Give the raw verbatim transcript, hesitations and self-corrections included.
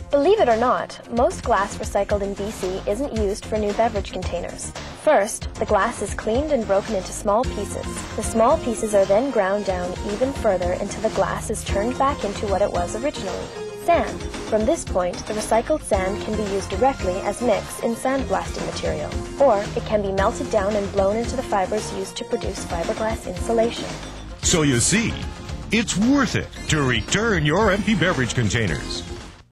Believe it or not, most glass recycled in B C isn't used for new beverage containers. First, the glass is cleaned and broken into small pieces. The small pieces are then ground down even further until the glass is turned back into what it was originally, sand. From this point, the recycled sand can be used directly as mix in sandblasting material, or it can be melted down and blown into the fibers used to produce fiberglass insulation. So you see, it's worth it to return your empty beverage containers.